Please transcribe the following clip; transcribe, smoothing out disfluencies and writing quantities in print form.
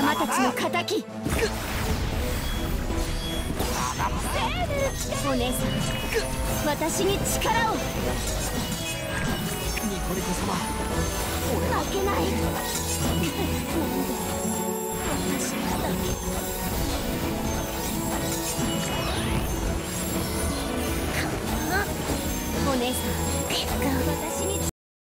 様たちの敵。お姉さん、私に力を。 ニコレコ様、 負けない。